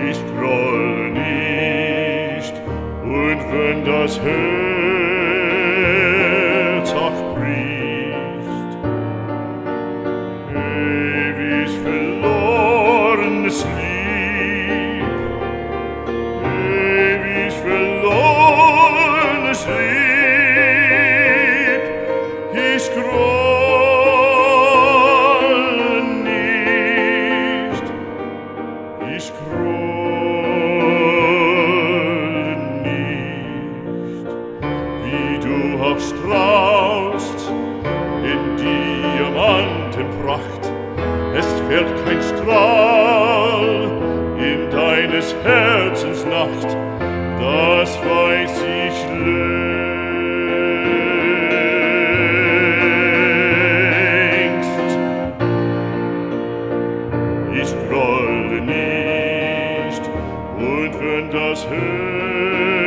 Ich grolle nicht, und wenn das Herz auch bricht, ewig verlorenes Lieb, ewig verlorenes Lieb, ich grolle nicht, ich grolle nicht, wie du auch strahlst in Diamantenpracht, es fährt kein Strahl in deines Herzens Nacht, das weiß ich längst. Ich grolle nicht, und wenn das Herz